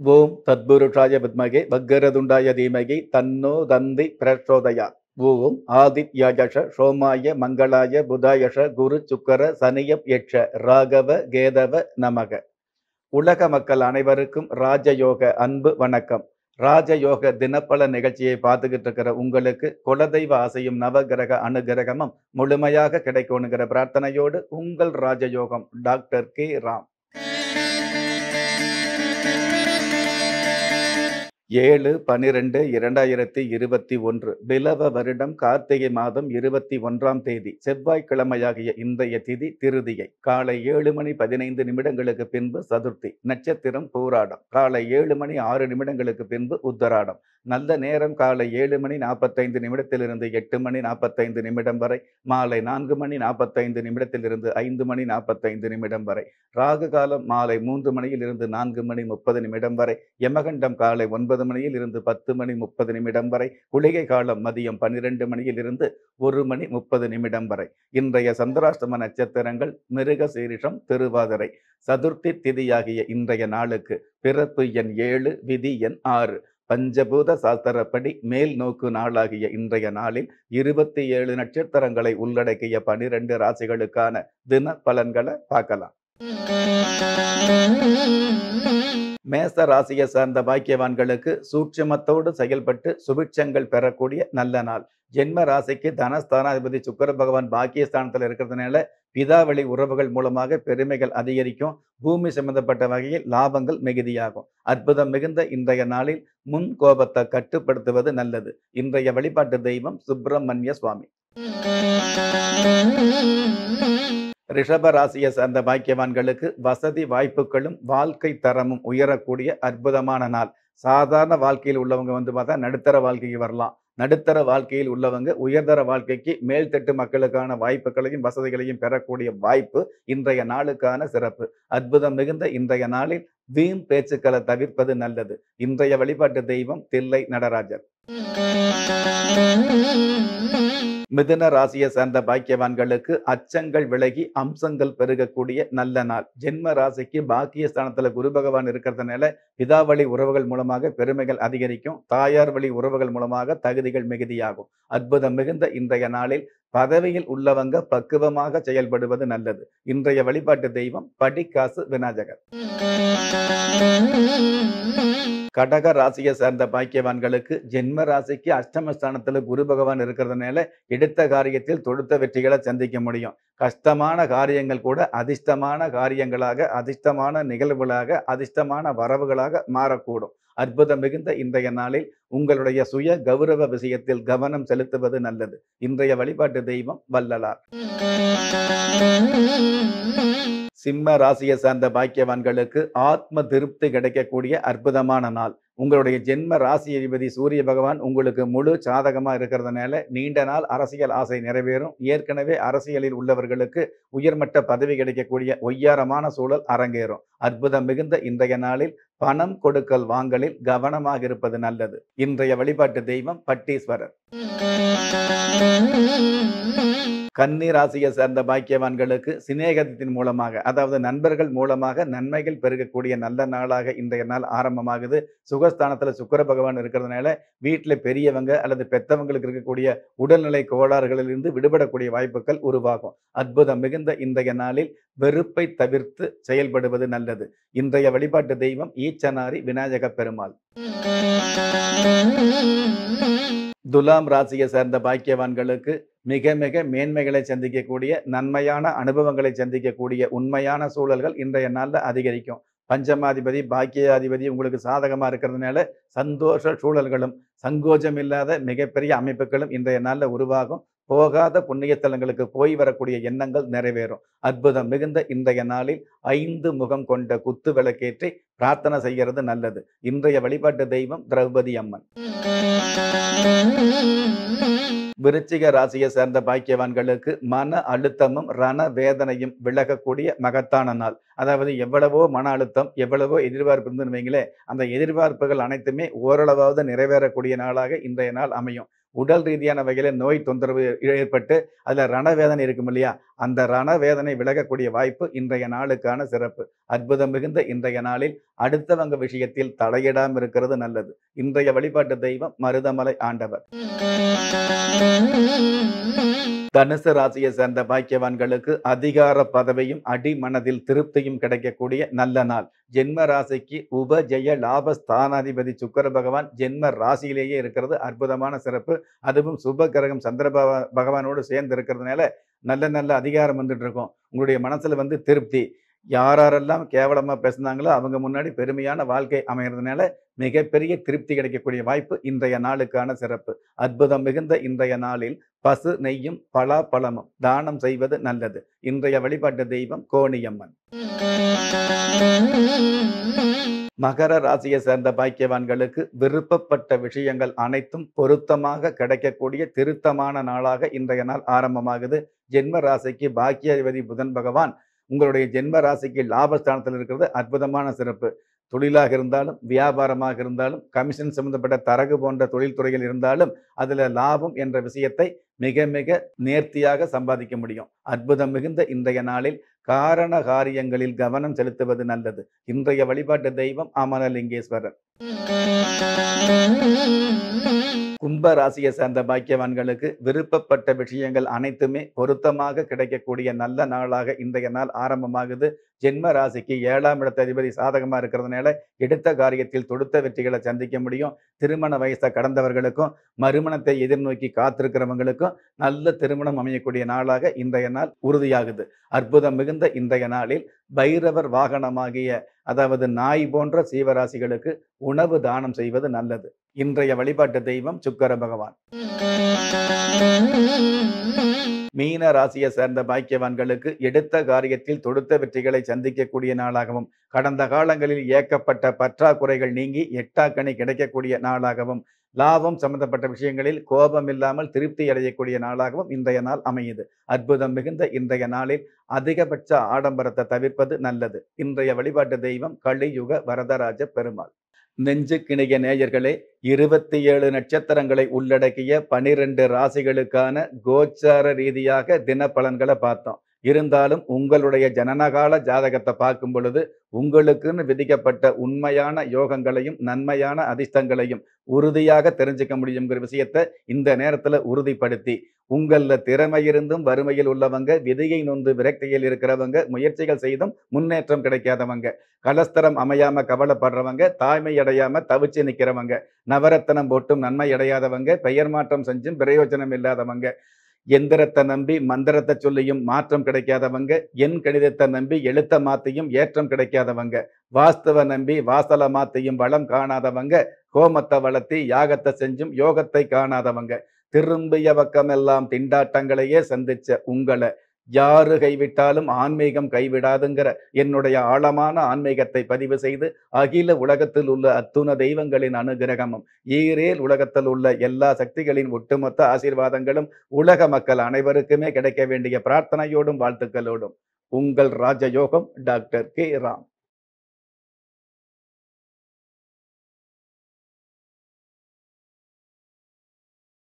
ஓம் தத்புருஷாய வித்மகே வக்கரதுண்டாய தீமகி தன்னோ தந்தி பிரச்சோதயாத். ஓம் ஆதித்யாயஷ சோமாய மங்களாய புதாயஷ குரு சுக்கர சனியப் யட்ச ராகவ கேதவ நமக. உலக மக்கள் அனைவருக்கும் ராஜயோக அன்பு வணக்கம். ராஜயோக தினப்பல நிகழ்ச்சியை பார்த்துக்கிட்டு இருக்கிற உங்களுக்கு குலதெய்வ ஆசையும் நவகிரக அனுகிரகமும் முழுமையாக கிடைக்கணுங்கிற பிரார்த்தனையோடு உங்கள் ராஜயோகம் டாக்டர்.K.Ram. 7/12/2021 பிலவ வருடம் கார்த்திகை மாதம் 21ஆம் தேதி செவ்வாய்க்கிழமையாகிய இன்றைய திதி திருதியை. காலை 7:15 பின்பு சதுர்த்தி. நட்சத்திரம் பூராடம். காலை 7:06 பின்பு உத்தராடம். நல்ல நேரம் காலை 7:45 8:45 வரை. மாலை 4:45 5:45 வரை. ராகு காலம் மாலை 3 மணியிலிருந்து 4:30 வரை. யமகண்டம் காலை 9 மணியிலிருந்து 10:30 வரை. குளிகை காலம் மதியம் 12 மணியிலிருந்து 1:30 வரை. இன்றைய சந்திராஷ்டம நட்சத்திரங்கள் மிருக சீரிஷம் திருவாதிரை. சதுர்த்தி திதியாகிய இன்றைய நாளுக்கு பிறப்பு எண் 7, விதி எண் 6. பஞ்சபூத சாஸ்திரப்படி மேல் நோக்கு நாளாகிய இன்றைய நாளில் 27 நட்சத்திரங்களை உள்ளடக்கிய 12 ராசிகளுக்கான தின பலன்களை பார்க்கலாம். மேச ராசியை சார்ந்த பாக்கியவான்களுக்கு சூட்சுமத்தோடு செயல்பட்டு சுபிட்சங்கள் பெறக்கூடிய நல்ல நாள். ஜென்ம ராசிக்கு தனஸ்தானாதிபதி சுக்கிர பகவான் பாக்கியஸ்தானத்தில் இருக்கிறதுனால பிதாவளி உறவுகள் மூலமாக பெருமைகள் அதிகரிக்கும். பூமி சம்பந்தப்பட்ட வகையில் லாபங்கள் மிகுதியாகும். அற்புதம் மிகுந்த இன்றைய நாளில் முன் கோபத்தை கட்டுப்படுத்துவது நல்லது. இன்றைய வழிபாட்டு தெய்வம் சுப்பிரமணிய சுவாமி. ரிஷப ராசியை சார்ந்த பாக்கியவான்களுக்கு வசதி வாய்ப்புகளும் வாழ்க்கை தரமும் உயரக்கூடிய அற்புதமான நாள். சாதாரண வாழ்க்கையில் உள்ளவங்க பார்த்தா நடுத்தர வாழ்க்கைக்கு வரலாம். நடுத்தர வாழ்க்கையில் உள்ளவங்க உயர்தர வாழ்க்கைக்கு மேல்தட்டு மக்களுக்கான வாய்ப்புகளையும் வசதிகளையும் பெறக்கூடிய வாய்ப்பு இன்றைய நாளுக்கான சிறப்பு. அற்புதம் மிகுந்த இன்றைய நாளில் வீண் பேச்சுக்களை தவிர்ப்பது நல்லது. இன்றைய வழிபாட்டு தெய்வம் தில்லை நடராஜர். மிதுன ராசியை சார்ந்த பாக்கியவான்களுக்கு அச்சங்கள் விலகி அம்சங்கள் பெருகக்கூடிய நல்ல நாள். ஜென்ம ராசிக்கு பாக்கியஸ்தானத்துல குரு பகவான் இருக்கிறதுனால பிதாவளி உறவுகள் மூலமாக பெருமைகள் அதிகரிக்கும். தாயார் வழி உறவுகள் மூலமாக தகுதிகள் மிகுதியாகும். அற்புதம் மிகுந்த இன்றைய நாளில் பதவியில் உள்ளவங்க பக்குவமாக செயல்படுவது நல்லது. இன்றைய வழிபாட்டு தெய்வம் படிக்காசு விநாயகர். கடக ராசியை சார்ந்த பாக்கியவான்களுக்கு ஜென்ம ராசிக்கு அஷ்டமஸ்தானத்துல குரு பகவான் இருக்கிறதுனால எடுத்த காரியத்தில் தொடுத்த வெற்றிகளை சந்திக்க முடியும். கஷ்டமான காரியங்கள் கூட அதிர்ஷ்டமான காரியங்களாக, அதிர்ஷ்டமான நிகழ்வுகளாக, அதிர்ஷ்டமான வரவுகளாக மாறக்கூடும். அற்புதம் மிகுந்த இன்றைய நாளில் உங்களுடைய சுய கௌரவ விஷயத்தில் கவனம் செலுத்துவது நல்லது. இன்றைய வழிபாட்டு தெய்வம் வள்ளலார். சிம்ம ராசியை சார்ந்த பாக்கியவான்களுக்கு ஆத்ம திருப்தி கிடைக்கக்கூடிய அற்புதமான நாள். உங்களுடைய ஜென்ம ராசி அதிபதி சூரிய பகவான் உங்களுக்கு முழு சாதகமா இருக்கிறதுனால நீண்ட நாள் அரசியல் ஆசை நிறைவேறும். ஏற்கனவே அரசியலில் உள்ளவர்களுக்கு உயர்மட்ட பதவி கிடைக்கக்கூடிய ஒய்யாரமான சூழல் அரங்கேறும். அற்புதம் மிகுந்த இன்றைய நாளில் பணம் கொடுக்கல் வாங்கலில் கவனமாக இருப்பது நல்லது. இன்றைய வழிபாட்டு தெய்வம் பட்டீஸ்வரர். கன்னி ராசியை சார்ந்த பாக்கியவான்களுக்கு சிநேகத்தின் மூலமாக, அதாவது நண்பர்கள் மூலமாக நன்மைகள் பெருகக்கூடிய நல்ல நாளாக இன்றைய நாள் ஆரம்பமாகுது. சுகஸ்தானத்துல சுக்கிர பகவான் இருக்கிறதுனால வீட்டில் பெரியவங்க அல்லது பெத்தவங்களுக்கு இருக்கக்கூடிய உடல்நிலை கோளாறுகளிலிருந்து விடுபடக்கூடிய வாய்ப்புகள் உருவாகும். அற்புதம் மிகுந்த இன்றைய நாளில் வெறுப்பை தவிர்த்து செயல்படுவது நல்லது. இன்றைய வழிபாட்டு தெய்வம் ஈச்சனாரி விநாயக பெருமாள். துலாம் ராசியை சேர்ந்த பாக்கியவான்களுக்கு மிக மிக மேன்மைகளை சந்திக்கக்கூடிய, நன்மையான அனுபவங்களை சந்திக்கக்கூடிய உண்மையான சூழல்கள் இன்றைய நாளில் அதிகரிக்கும். பஞ்சமாதிபதி பாக்கியாதிபதி உங்களுக்கு சாதகமா இருக்கிறதுனால சந்தோஷ சூழல்களும் சங்கோஜம் இல்லாத மிகப்பெரிய அமைப்புகளும் இன்றைய நாளில் உருவாகும். போகாத புண்ணியத்தலங்களுக்கு போய் வரக்கூடிய எண்ணங்கள் நிறைவேறும். அற்புதம் மிகுந்த இன்றைய நாளில் 5 முகம் கொண்ட குத்து விளக்கேற்றி பிரார்த்தனை செய்கிறது நல்லது. இன்றைய வழிபாட்டு தெய்வம் திரௌபதி அம்மன். விருச்சிக ராசியை சேர்ந்த பாக்கியவான்களுக்கு மன அழுத்தமும் ரண வேதனையும் விலகக்கூடிய மகத்தான நாள். அதாவது எவ்வளவோ மன அழுத்தம், எவ்வளவோ எதிர்பார்ப்பு இருந்துன்னு வைங்களே, அந்த எதிர்பார்ப்புகள் அனைத்துமே ஓரளவாவது நிறைவேறக்கூடிய நாளாக இன்றைய நாள் அமையும். உடல் ரீதியான வகையில நோய் தொந்தரவு ஏற்பட்டு அதுல ரணவேதனை இருக்கும் இல்லையா, அந்த ரணவேதனை விலகக்கூடிய வாய்ப்பு இன்றைய நாளுக்கான சிறப்பு. அற்புதம் மிகுந்த இன்றைய நாளில் அடுத்தவங்க விஷயத்தில் தலையிடாமல் இருக்கிறது நல்லது. இன்றைய வழிபாட்டு தெய்வம் மருதமலை ஆண்டவர். தனுசு ராசியை சேர்ந்த பாக்கியவான்களுக்கு அதிகார பதவியும் அடிமனதில் திருப்தியும் கிடைக்கக்கூடிய நல்ல நாள். ஜென்ம ராசிக்கு உபஜெய லாப ஸ்தானாதிபதி சுக்கிர பகவான் ஜென்ம ராசியிலேயே இருக்கிறது அற்புதமான சிறப்பு. அதுவும் சுப கிரகம் சந்திர பகவானோடு சேர்ந்து இருக்கிறதுனால நல்ல நல்ல அதிகாரம் வந்துட்டு இருக்கும். உங்களுடைய மனசுல திருப்தி. யாரெல்லாம் கேவலமா பேசுனாங்களோ அவங்க முன்னாடி பெருமையான வாழ்க்கை அமைகிறதுனால மிகப்பெரிய திருப்தி கிடைக்கக்கூடிய வாய்ப்பு இன்றைய நாளுக்கான சிறப்பு. அற்புதம் மிகுந்த இன்றைய நாளில் பசு நெய்யும் பலாப்பழமும் தானம் செய்வது நல்லது. இன்றைய வழிபாட்டு தெய்வம் கோணியம்மன். மகர ராசியை சேர்ந்த பாக்கியவான்களுக்கு விருப்பப்பட்ட விஷயங்கள் அனைத்தும் பொருத்தமாக கிடைக்கக்கூடிய திருத்தமான நாளாக இன்றைய நாள் ஆரம்பமாகுது. ஜென்ம ராசிக்கு பாக்கியாதிபதி புதன் பகவான் உங்களுடைய ஜென்ம ராசிக்கு லாபஸ்தானத்தில் இருக்கிறது அற்புதமான சிறப்பு. தொழிலாக இருந்தாலும் வியாபாரமாக இருந்தாலும் கமிஷன் சம்பந்தப்பட்ட தரகு போன்ற தொழில்துறையில் இருந்தாலும் அதுல லாபம் என்ற விஷயத்தை மிக மிக நேர்த்தியாக சம்பாதிக்க முடியும். அற்புதம் மிகுந்த இன்றைய நாளில் காரண காரியங்களில் கவனம் செலுத்துவது நல்லது. இன்றைய வழிபாட்டு தெய்வம் அமரலிங்கேஸ்வரர். கும்ப ராசியை சேர்ந்த பாக்கியவான்களுக்கு விருப்பப்பட்ட விஷயங்கள் அனைத்துமே பொருத்தமாக கிடைக்கக்கூடிய நல்ல நாளாக இன்றைய நாள் ஆரம்பமாகுது. ஜென்ம ராசிக்கு 7ஆம் இடத்த அதிபதி சாதகமா இருக்கிறதுனால எடுத்த காரியத்தில் தொடுத்த வெற்றிகளை சந்திக்க முடியும். திருமண வயசை கடந்தவர்களுக்கும் மறுமணத்தை எதிர்நோக்கி காத்திருக்கிறவங்களுக்கும் நல்ல திருமணம் அமையக்கூடிய நாளாக இன்றைய நாள் உறுதியாகுது. அற்புதம் மிகுந்த இன்றைய நாளில் பைரவர் வாகனமாகிய அதாவது நாய் போன்ற சீவராசிகளுக்கு உணவு தானம் செய்வது நல்லது. இன்றைய வழிபாட்டு தெய்வம் சுக்கிர பகவான். மீன ராசியை சேர்ந்த பாக்கியவான்களுக்கு எடுத்த காரியத்தில் தொடுத்த வெற்றிகளை சந்திக்கக்கூடிய நாளாகவும் கடந்த காலங்களில் ஏக்கப்பட்ட பற்றாக்குறைகள் நீங்கி எட்டாக்கனி கிடைக்கக்கூடிய நாளாகவும் லாபம் சம்பந்தப்பட்ட விஷயங்களில் கோபம் இல்லாமல் திருப்தி அடையக்கூடிய நாளாகவும் இன்றைய நாள் அமையுது. அற்புதம் மிகுந்த இன்றைய நாளில் அதிகபட்ச ஆடம்பரத்தை தவிர்ப்பது நல்லது. இன்றைய வழிபாட்டு தெய்வம் கலியுக வரதராஜ பெருமாள். நெஞ்சுக்கிணைய நேயர்களே, 27 நட்சத்திரங்களை உள்ளடக்கிய 12 ராசிகளுக்கான கோச்சார ரீதியாக தினப்பலன்களை பார்த்தோம். இருந்தாலும் உங்களுடைய ஜனனகால ஜாதகத்தை பார்க்கும் பொழுது உங்களுக்குன்னு விதிக்கப்பட்ட உண்மையான யோகங்களையும் நன்மையான அதிர்ஷ்டங்களையும் உறுதியாக தெரிஞ்சுக்க முடியுங்கிற விஷயத்தை இந்த நேரத்துல உறுதிப்படுத்தி உங்கள திறமை இருந்தும் வறுமையில் உள்ளவங்க, விதியை நொந்து விரக்தியில் இருக்கிறவங்க, முயற்சிகள் செய்தும் முன்னேற்றம் கிடைக்காதவங்க, கலஸ்தரம் அமையாம கவலைப்படுறவங்க, தாய்மை அடையாம தவிச்சு நிற்கிறவங்க, நவரத்தனம் போட்டும் நன்மை அடையாதவங்க, பெயர் மாற்றம் செஞ்சும் பிரயோஜனம் இல்லாதவங்க, எந்திரத்தை நம்பி மந்திரத்தை சொல்லியும் மாற்றம் கிடைக்காதவங்க, என் கணிதத்தை நம்பி எழுத்த மாத்தியும் ஏற்றம் கிடைக்காதவங்க, வாஸ்தவ நம்பி வாசல மாத்தியும் வளம் காணாதவங்க, கோமத்தை வளர்த்தி யாகத்தை செஞ்சும் யோகத்தை காணாதவங்க, திரும்பிய பக்கமெல்லாம் திண்டாட்டங்களையே சந்திச்ச உங்களை யாரு கைவிட்டாலும் ஆன்மீகம் கைவிடாதுங்கிற என்னுடைய ஆழமான ஆன்மீகத்தை பதிவு செய்து அகில உலகத்தில் உள்ள அத்துண தெய்வங்களின் அனுகிரகமும் ஈரேல் உலகத்தில் உள்ள எல்லா சக்திகளின் ஒட்டுமொத்த ஆசீர்வாதங்களும் உலக மக்கள் அனைவருக்குமே கிடைக்க வேண்டிய பிரார்த்தனையோடும் வாழ்த்துக்களோடும் உங்கள் ராஜயோகம் டாக்டர் கே ராம்.